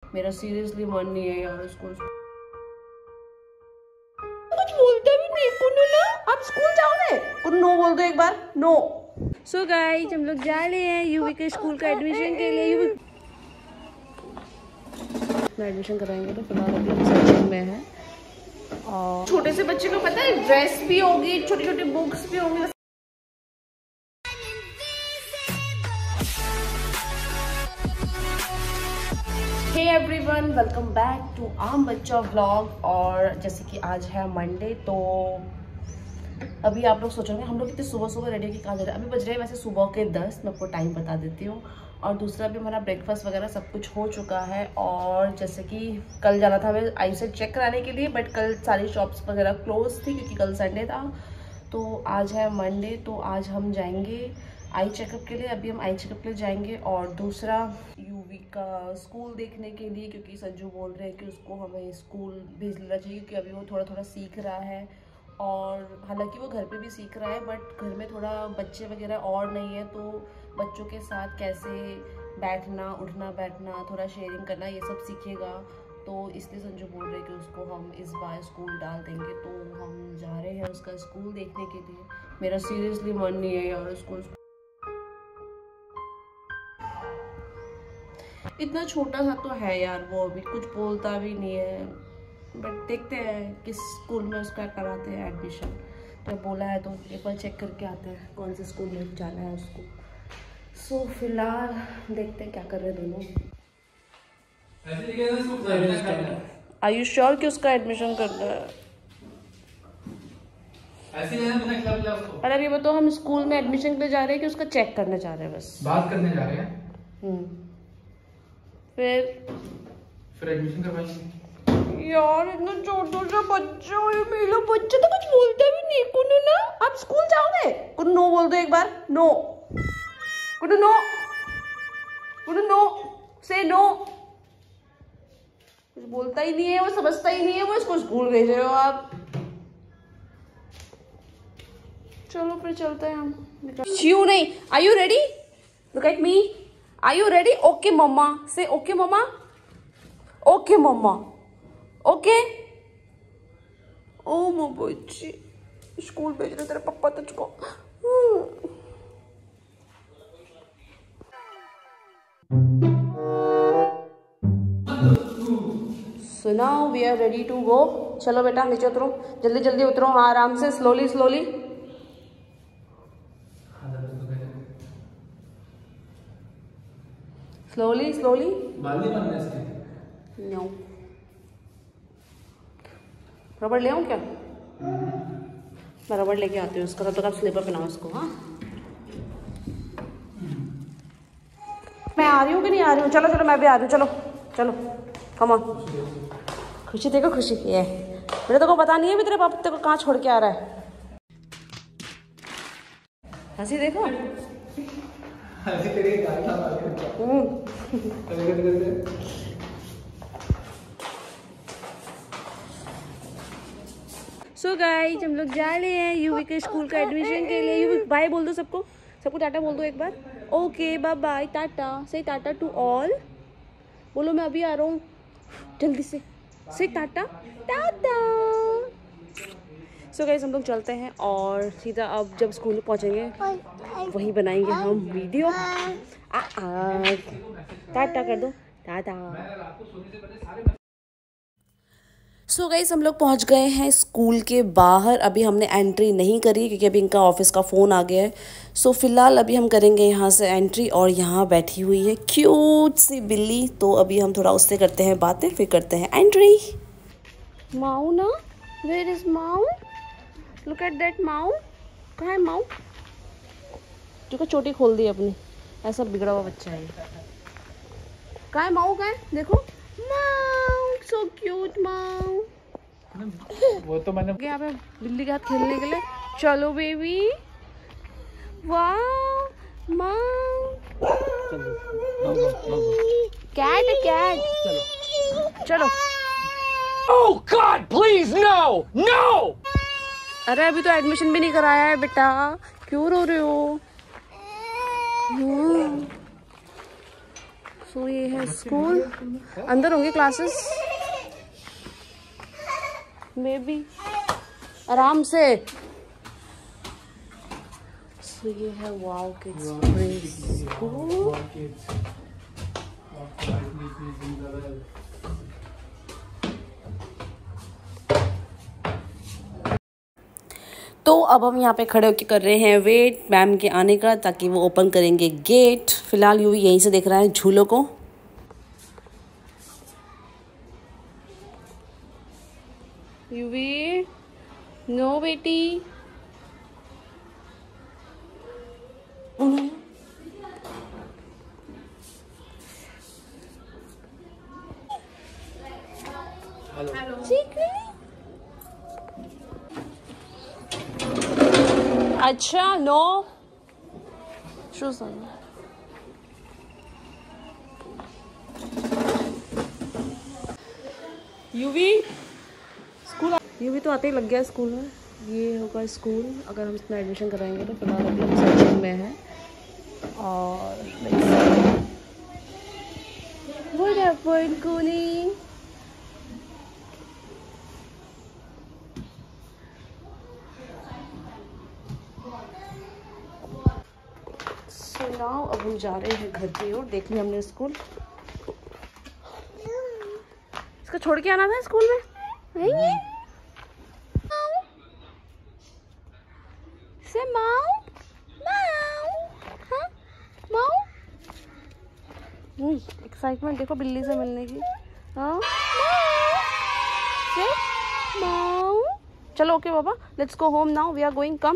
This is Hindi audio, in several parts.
मेरा सीरियसली मन नहीं है यार स्कूल। कुछ बोलते भी नहीं कुन्नू ना, आप स्कूल जाओगे? कुन्नू बोल दो एक बार, नो। सो गाइस हम लोग जा रहे हैं यूवी के स्कूल का एडमिशन के लिए। यूवी में एडमिशन कराएंगे तो फिलहाल अभी हम सर्चिंग में है। और छोटे से बच्चे को पता है ड्रेस भी होगी, छोटी छोटी बुक्स भी होंगी। Hey everyone, welcome back to आम बच्चा व्लॉग। और जैसे कि आज है मंडे, तो अभी आप लोग सोचोगे हम लोग कितने सुबह सुबह रेडी होकर कहाँ जा रहे हैं। अभी बज रहे हैं वैसे सुबह के 10, मैं आपको टाइम बता देती हूँ। और दूसरा भी हमारा ब्रेकफास्ट वगैरह सब कुछ हो चुका है। और जैसे कि कल जाना था हमें आई सेट चेक कराने के लिए, बट कल सारी शॉप्स वगैरह क्लोज थी क्योंकि कल संडे था। तो आज है मंडे, तो आज हम जाएंगे आई चेकअप के लिए। अभी हम आई चेकअप के लिए जाएंगे। और दूसरा यूवी का स्कूल देखने के लिए, क्योंकि संजू बोल रहे हैं कि उसको हमें स्कूल भेज लेना चाहिए क्योंकि अभी वो थोड़ा थोड़ा सीख रहा है। और हालांकि वो घर पे भी सीख रहा है, बट घर में थोड़ा बच्चे वगैरह और नहीं है, तो बच्चों के साथ कैसे बैठना, उठना बैठना, थोड़ा शेयरिंग करना, ये सब सीखेगा। तो इसलिए संजू बोल रहे हैं कि उसको हम इस बार स्कूल डाल देंगे। तो हम जा रहे हैं उसका स्कूल देखने के लिए। मेरा सीरियसली मन नहीं है यार स्कूल। इतना छोटा सा तो है यार, वो अभी कुछ बोलता भी नहीं है। बट देखते हैं किस स्कूल में उसका कराते हैं एडमिशन। तो बोला है तो एक बार चेक करके आते हैं कौन से स्कूल में जाना है उसको। सो फिलहाल देखते हैं क्या कर रहे हैं दोनों। आर यू श्योर कि उसका एडमिशन करना है? अरे अभी बताओ, हम स्कूल में एडमिशन के लिए जा रहे हैं कि उसका चेक करने जा रहे हैं? बस बात करने जा रहे हैं। फिर एडमिशन करवाएंगे। यार इतना छोटा सा बच्चा है, मेरा बच्चा तो कुछ बोलता भी नहीं। कुन्नू ना, आप स्कूल जाओगे? कुन्नू नो बोल दो एक बार, no. Kunnu no, Kunnu no, say no. कुछ बोलता ही नहीं है, वो समझता ही नहीं है, वो इसको स्कूल भेज रहे हो आप। चलो फिर चलते हैं हम। क्यों नहीं? Are you ready? Look at me. Are you ready? Okay mama, say okay mama, okay mama, okay. ओ मो बच्ची, स्कूल भेज रहे तेरे पापा तुझको। So now we are ready to go. चलो बेटा नीचे उतरो, जल्दी जल्दी उतरो। हाँ आराम से, slowly slowly. Slowly slowly. No. रबड़ ले आऊं क्या? मैं रबड़ लेके आती हूँ उसका, तब तक आप स्लीपर पहनाओ उसको। हाँ मैं आ रही हूँ कि नहीं आ रही हूँ? चलो चलो मैं भी आ रही हूँ, चलो चलो कम ऑन। खुशी देखो, खुशी ये बेटा, तेरे को पता नहीं है भी तेरे पापा तेरे को कहाँ छोड़ के आ रहा है। हंसी देखो। सो गाइस हम लोग जा रहे हैं यूवी के स्कूल का एडमिशन के लिए। यूवी बाय बोल दो सबको, सबको टाटा बोल दो एक बार। Okay bye bye, tata, say tata to all. बोलो मैं अभी आ रहा हूँ, जल्दी से टाटा टाटा। सो गाइस हम लोग चलते हैं और सीधा अब जब स्कूल में पहुँचेंगे वहीं बनाएंगे हम वीडियो। टाटा कर दो, टाटा। सो गाइस हम लोग पहुंच गए हैं स्कूल के बाहर। अभी हमने एंट्री नहीं करी क्योंकि अभी इनका ऑफिस का फ़ोन आ गया है। सो फिलहाल अभी हम करेंगे यहाँ से एंट्री। और यहाँ बैठी हुई है क्यूट सी बिल्ली, तो अभी हम थोड़ा उससे करते हैं बातें, फिर करते हैं एंट्री। माऊ ना, वेयर इज माऊ? लुक एट दैट माऊ। कहाँ है माऊ? जो चोटी खोल दी अपनी, ऐसा बिगड़ा हुआ बच्चा है। कहाँ है माऊ? कहाँ है? देखो माऊ, सो क्यूट माऊ। वो तो मैंने यहाँ पे बिल्ली के हाथ खेलने के लिए। चलो बेबी, वाह माऊ। कैट है कैट। चलो चलो। Oh God, please no, no! अरे अभी तो एडमिशन भी नहीं कराया है बेटा, क्यों रो रहे हो? सो ये है स्कूल, अंदर होंगे क्लासेस मे बी, आराम से। सो ये है वाओ किड्स प्ले स्कूल। तो अब हम यहाँ पे खड़े होकर कर रहे हैं वेट मैम के आने का, ताकि वो ओपन करेंगे गेट। फिलहाल यूवी यहीं से देख रहा है झूलों को। यूवी नो बेटी, अच्छा no shoes. Yuvi school, Yuvi तो आते ही लग गया स्कूल में। ये होगा स्कूल, अगर हम इसमें एडमिशन कराएंगे तो। फिलहाल अभी हम सर्चिंग में है और What happened, Kuni? So now अब हम जा रहे हैं घर की ओर। देख लिया हमने स्कूल, इसको छोड़ के आना था स्कूल में। नहीं से माऊ माऊ, हाँ माऊ। एक्साइटमेंट देखो बिल्ली से मिलने की। हाँ माऊ। चलो ओके बाबा, let's go home now, we are going. Come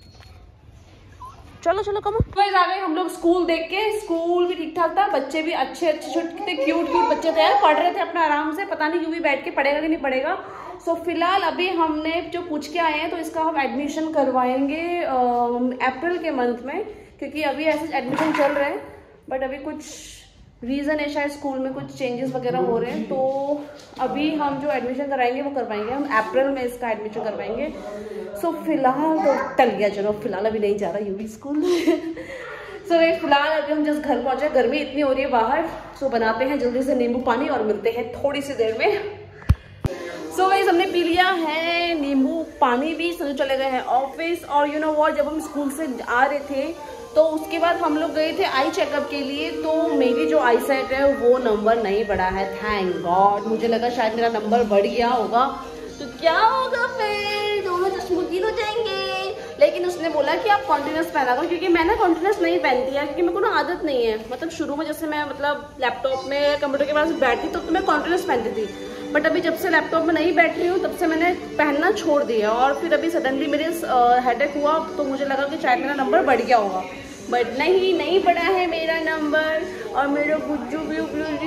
चलो चलो कम। गाइस आ गए हम लोग स्कूल देख के। स्कूल भी ठीक ठाक था, बच्चे भी अच्छे अच्छे छोटे क्यूट क्यूट बच्चे थे यार, पढ़ रहे थे अपना आराम से। पता नहीं यूवी बैठ के पढ़ेगा कि नहीं पढ़ेगा। सो फिलहाल अभी हमने जो पूछ के आए हैं तो इसका हम एडमिशन करवाएंगे अप्रैल के मंथ में, क्योंकि अभी ऐसे एडमिशन चल रहे हैं बट अभी कुछ रीज़न है, शायद स्कूल में कुछ चेंजेस वगैरह हो रहे हैं। तो अभी हम जो एडमिशन कराएंगे वो करवाएंगे हम अप्रैल में, इसका एडमिशन करवाएंगे। सो फिलहाल तो टल गया, चलो फिलहाल अभी नहीं जा रहा यूवी स्कूल। सो फिलहाल अभी हम जस्ट घर पहुंचे, गर्मी इतनी हो रही है बाहर। सो बनाते हैं जल्दी से नींबू पानी और मिलते हैं थोड़ी सी देर में। सो गाइस हमने पी लिया है नींबू पानी भी, सब चले गए हैं ऑफिस। और यू नो व्हाट, जब हम स्कूल से आ रहे थे तो उसके बाद हम लोग गए थे आई चेकअप के लिए। तो मेरी जो आई साइट है वो नंबर नहीं बढ़ा है, थैंक गॉड। मुझे लगा शायद मेरा नंबर बढ़ गया होगा तो क्या होगा, फिर दोनों चश्मदीद हो जाएंगे। लेकिन उसने बोला कि आप कॉन्टिन्यूस पहना करो, क्योंकि मैं ना कॉन्टिन्यूस नहीं पहनती है, क्योंकि मेरे को ना आदत नहीं है। मतलब शुरू में जैसे मैं मतलब लैपटॉप में कंप्यूटर के पास बैठती तो मैं कॉन्टिन्यूस पहनती थी, बट अभी जब से लैपटॉप में नहीं बैठ रही हूँ तब से मैंने पहनना छोड़ दिया। और फिर अभी सडनली मेरे हेडेक हुआ तो मुझे लगा कि शायद मेरा नंबर बढ़ गया होगा, बट नहीं बढ़ा है मेरा नंबर। और मेरा गुज्जू भी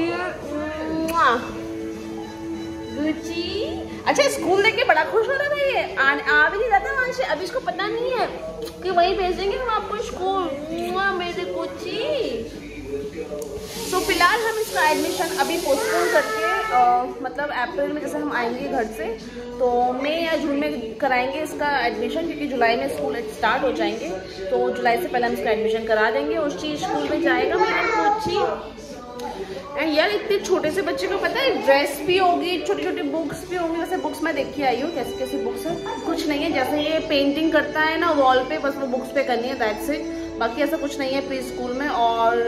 गुच्ची। अच्छा स्कूल देख के बड़ा खुश हो रहा था ये, आ भी नहीं जाता वहाँ से। अभी इसको पता नहीं है कि वहीं भेजेंगे हम आपको स्कूल, मेरे गुच्ची। तो फिलहाल हम इसका एडमिशन अभी पोस्टपोन करके मतलब अप्रैल में जैसे हम आएंगे घर से तो मई या जून में कराएंगे इसका एडमिशन, क्योंकि जुलाई में स्कूल स्टार्ट हो जाएंगे। तो जुलाई से पहले हम इसका एडमिशन करा देंगे। उस चीज़ स्कूल में जाएगा मेरा बच्ची। एंड यार इतने छोटे से बच्चे को पता है ड्रेस भी होगी, छोटी छोटी बुक्स भी होंगी। वैसे बुक्स मैं देख के आई हूँ कैसी कैसी बुक्स है। कुछ नहीं है, जैसे ये पेंटिंग करता है ना वॉल पे, बस वो बुक्स पे करनी है, दैट्स इट। बाकी ऐसा कुछ नहीं है प्री स्कूल में। और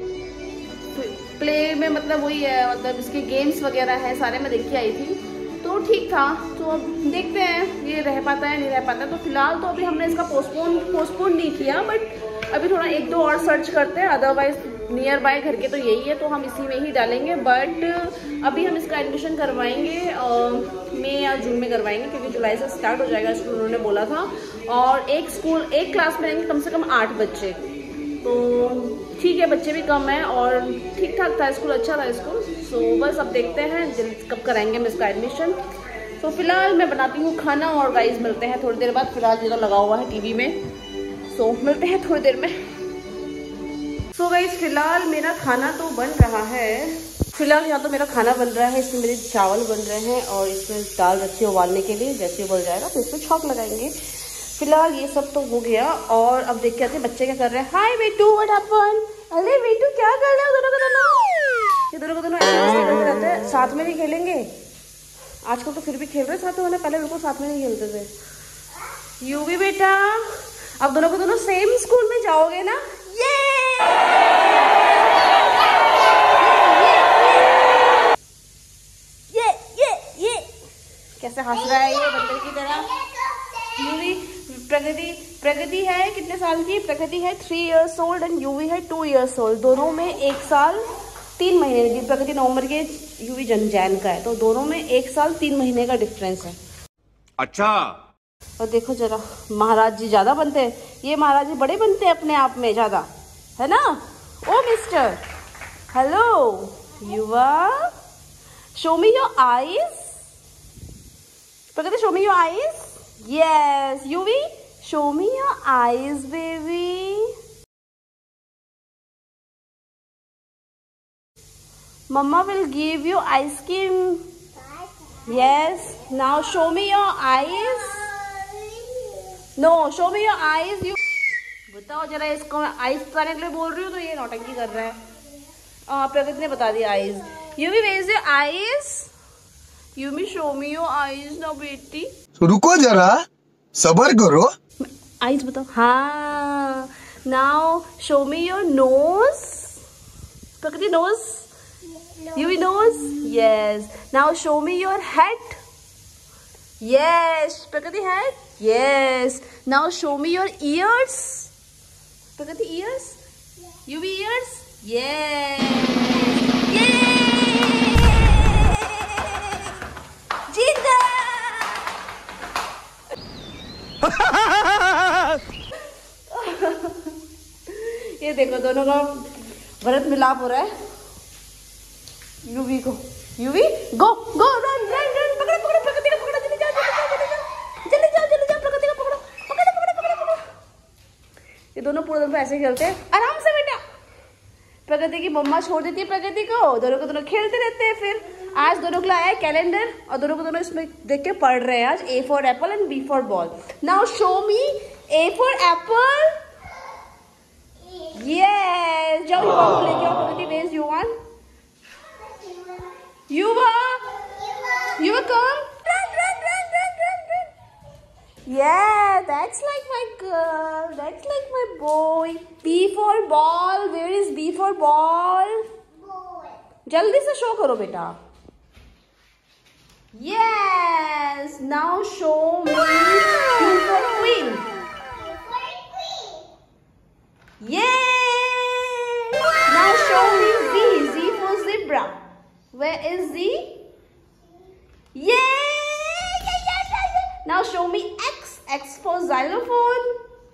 प्ले में मतलब वही है, मतलब इसके गेम्स वगैरह है सारे, मैं देख के आई थी तो ठीक था। तो अब देखते हैं ये रह पाता है नहीं रह पाता। तो फिलहाल तो अभी हमने इसका पोस्टपोन नहीं किया, बट अभी थोड़ा एक दो और सर्च करते हैं। अदरवाइज नियर बाय घर के तो यही है तो हम इसी में ही डालेंगे। बट अभी हम इसका एडमिशन करवाएंगे मई या जून में करवाएंगे, क्योंकि जुलाई से स्टार्ट हो जाएगा स्कूल उन्होंने बोला था। और एक क्लास में रहेंगे कम से कम 8 बच्चे, तो ठीक है बच्चे भी कम है और ठीक ठाक था स्कूल, अच्छा था स्कूल। सो बस अब देखते हैं जल्द कब कराएंगे हम इसका एडमिशन। तो फिलहाल मैं बनाती हूँ खाना और गाइस मिलते हैं थोड़ी देर बाद। फिलहाल ये तो लगा हुआ है टीवी में, सो मिलते हैं थोड़ी देर में। सो गाइस फिलहाल मेरा खाना तो बन रहा है। फिलहाल यहाँ तो मेरा खाना बन रहा है, इसमें मेरे चावल बन रहे हैं और इसमें दाल रखी है उबालने के लिए। जैसे उबल जाएगा तो इसमें छौंक लगाएंगे। फिलहाल ये सब तो हो गया और अब देख के आते हैं बच्चे क्या कर रहे हैं। हाय बेटू, व्हाट हैपेंड? अरे बेटू क्या कर रहे हो दोनों का दोनों? ये दोनों को दोनों ऐसे मस्ती करते रहते हैं, साथ में नहीं खेलेंगे। आजकल तो फिर भी खेल रहे साथ में, पहले बिल्कुल साथ में नहीं खेलते थे। यू भी बेटा, अब दोनों को दोनों सेम स्कूल में जाओगे ना? ये कैसे हंस रहा है ये बंदर की तरह। यूवी प्रगति है कितने साल की? प्रगति है 3 years old एंड यूवी है 2 years old। दोनों में 1 साल 3 महीने की। प्रगति नवंबर के, यूवी जैन का है, तो दोनों में 1 साल 3 महीने का डिफरेंस है। अच्छा। और देखो जरा, महाराज जी ज्यादा बनते हैं, ये महाराज जी बड़े बनते हैं अपने आप में ज्यादा, है ना? Oh mister, hello Yuva, show me your eyes. Pragati show me your eyes. Yes, Yuvi, show me your eyes, baby. Mama will give you ice cream. Yes, now show me your eyes. No, show me your eyes. You बताओ जरा, इसको मैं आइस बताने के लिए बोल रही हूँ तो ये नौटंकी कर रहा है। प्रगति ने बता दिया eyes. Yuvi, where is your eyes? Yuvi, show me your eyes now, बेटी। रुको जरा, सबर करो। आइज बताओ। हाँ, now show me your nose. Prakriti nose, Yuvi nose. Yes, now show me your head. Yes, Prakriti head. Yes, now show me your ears. Prakriti ears, Yuvi ears. Yes, ये देखो दोनों का भरत मिलाप हो रहा है। यूवी को, Yuvi go go, run run run, पकड़ो पकड़ो प्रगति को, पकड़ो, जल्दी जाओ जल्दी जाओ जल्दी जाओ, प्रगति को पकड़ो पकड़ो पकड़ो पकड़ो पकड़ो। ये दोनों पूरे दिन ऐसे खेलते हैं, आराम से बेटा। प्रगति की मम्मा छोड़ देती है प्रगति को, दोनों को दोनों खेलते रहते हैं। फिर आज दोनों को लाया है कैलेंडर और दोनों को दोनों इसमें देख के पढ़ रहे हैं आज। A for apple and B for ball. Now show me A for apple. Yes, जाओ युवा को लेके आओ। प्रगति, where is Yuvan? Yuva, Yuva come. Run run run run run run. Yeah, that's like my girl. That's like my boy. B for ball. Where is B for ball? जल्दी से शो करो बेटा। Yes, now show me Q for queen. Yay! Now show me Z. Z for zebra. Where is Z? Yay! Now show me X. X for xylophone.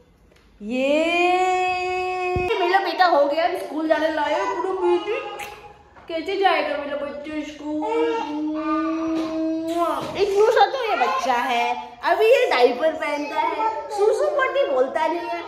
Yay! मेरा बेटा हो गया, स्कूल जाने लायक। पूरा बेटी कैसे जाएगा मेरा बच्चा स्कूल? इतना सा तो ये बच्चा है, अभी ये डायपर पहनता है, सुसु पट्टी बोलता नहीं है,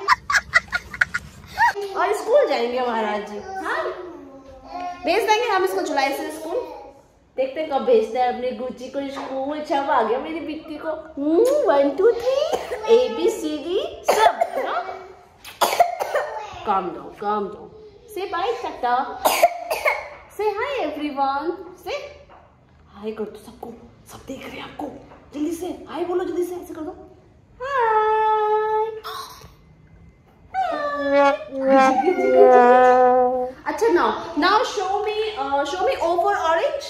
और स्कूल जाएंगे महाराज जी। हाँ, भेज देंगे हम इसको जुलाई से स्कूल। देखते हैं कब भेजते हैं अपने गुच्ची को स्कूल। छब आ गया मेरी बिट्टी को। 1 2 3 ABCD सब। काम दो से बाय टाटा, से हाय एवरीवन, से हाय कर दो सबको, सब देख रहे हैं आपको। जल्दी से हाय बोलो, जल्दी से ऐसे कर दो, हाय। अच्छा, now show me O for orange.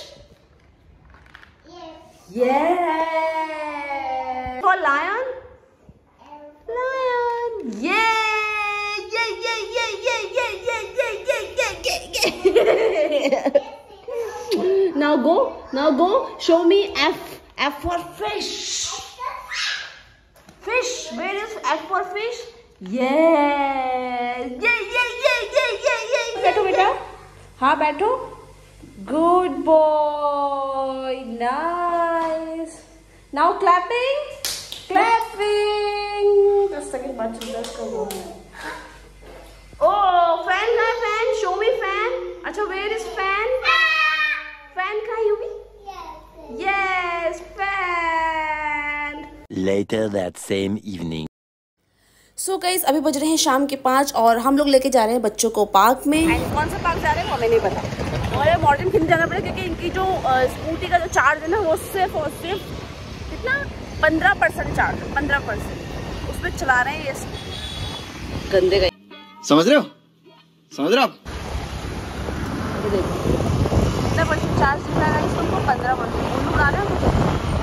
Yeah. For lion. Yeah. Now go. Show me F. F for fish. Fish. Where is F for fish? Yes. Yeah. बैठो बेटा। हाँ बैठो। Good boy. Nice. Now clapping. 10 second बाद सुंदर करो। Oh, fan है fan. Show me fan. अच्छा, where is fan? Fan का Yuvi? Yes, fan. Later that same evening. So guys, अभी बज रहे हैं शाम के 5 और हम लोग लेके जा रहे हैं बच्चों को पार्क में। कौन सा पार्क जा रहे हैं वो हमें नहीं पता। और ये मॉर्डन किन जाना पड़ेगा क्योंकि इनकी जो स्कूटी का जो चार्ज है ना वो सिर्फ और सिर्फ कितना 15% चार्ज, 15% उस पर चला रहे हैं ये गंदे गए। समझ रहे हो? समझ रहे हो आप? कितना परसेंट चार्ज दिखा रहा है इसको? 15%। उल्लू उड़ा रहे हैं मुझे।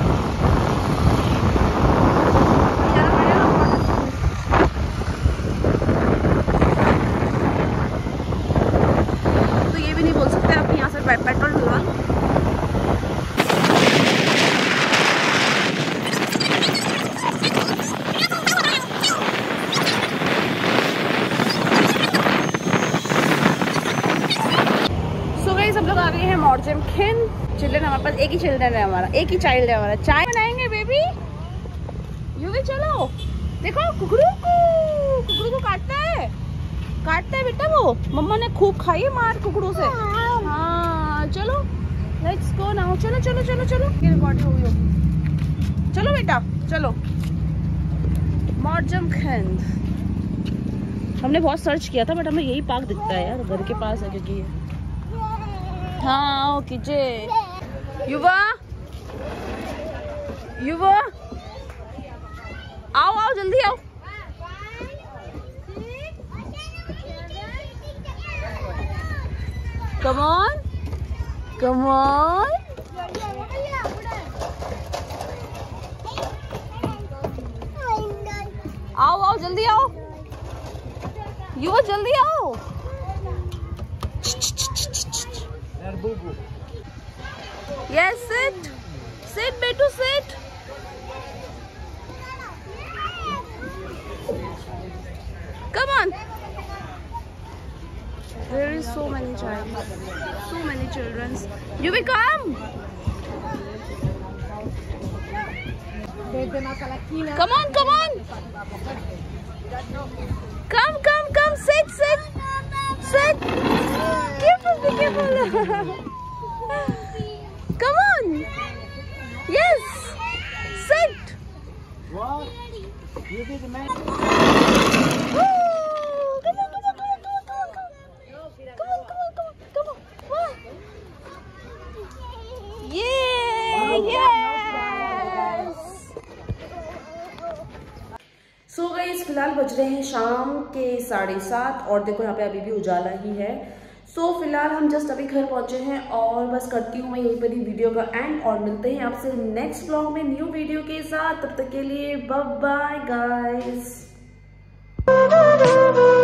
तो ये भी नहीं बोल सकते आप यहाँ से पेट्रोल डलवा। सब लोग आ गए हैं मॉर्जम खिन। चिल्ड्रन हमारे पास एक ही चिल्ड्रन है, हमारा एक ही चाइल्ड है हमारा। चाय बनाएंगे बेबी, यू भी चलो। देखो कुकरू को काटता है बेटा वो। मम्मा ने खूब खाई मार कुकरू से। हाँ चलो लेट्स गो नाउ। चलो चलो चलो चलो, रिकॉर्डिंग हो गई होगी। चलो बेटा चलो। मॉर्जम खिन हमने बहुत सर्च किया था बट हमें यही पार्क दिखता है यार, घर के पास है क्योंकि हाँ ओके जे। युवा आओ जल्दी आओ। कम ऑन आओ जल्दी आओ। युवा जल्दी आओ। Yes, sit, Betu, sit. Come on. There is so many children. You will come. Come on. Come. Sit. Careful. Come on. Yes. Sit. What? You be the man. Come on. Yes. So guys फिलहाल बज रहे हैं शाम के 7:30 और देखो यहाँ पे अभी भी उजाला ही है। सो फिलहाल हम जस्ट अभी घर पहुंचे हैं और बस करती हूँ मैं यहीं पर ही वीडियो का एंड और मिलते हैं आपसे नेक्स्ट व्लॉग में न्यू वीडियो के साथ। तब तक के लिए बाय बाय गाइस।